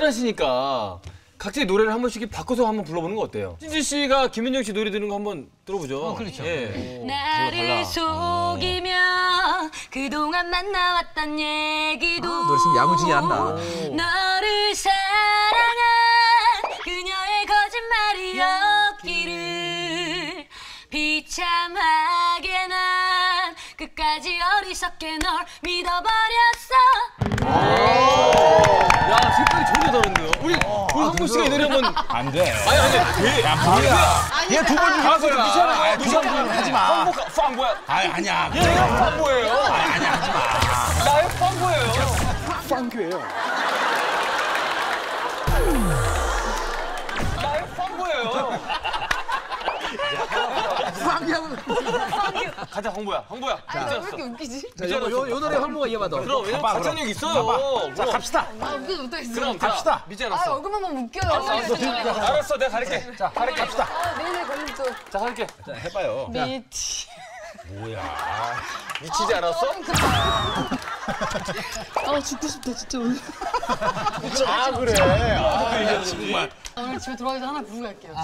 친하시니까 각자의 노래를 한 번씩 바꿔서 한번 불러보는 거 어때요? 신지 씨가 김윤정 씨 노래 듣는 거 한번 들어보죠. 그렇죠. 예. 나를 속이며 그동안 만나왔던 얘기도 노래 지금 야무지게 한다. 너를 사랑한 그녀의 거짓말이었기를 비참하게 난 끝까지 어리석게 널 믿어버렸어. 야, 색깔이 전혀 다른데요? 우리 황보 씨가 이 노래 한번. 안 돼. 아니. 야, 뭐야. 얘두번 가수야. 무시하는 하지 마. 황보야. 아니야. 얘가 황보예요. 아니야, 하지 마. 나의 황보예요. 나의 황보예요. 가자, 황보야. 왜 이렇게 웃기지? 자, 요 노래 황보가 이어봐 너. 그럼 왜냐면 가창력 있어요. 자, 갑시다. 웃기지 못하겠어. 그럼 갑시다. 믿지 않았어. 얼굴만 보면 웃겨요. 알았어, 내가 가릴게. 자, 가릴게. 갑시다. 내일 걸림 또. 자, 가릴게. 자, 해봐요. 미치. 뭐야. 미치지 않았어? 죽고 싶다 진짜 오늘. 아, 그래. 아, 정말. 오늘 집에 돌아가기 전에 하나 부르고 갈게요.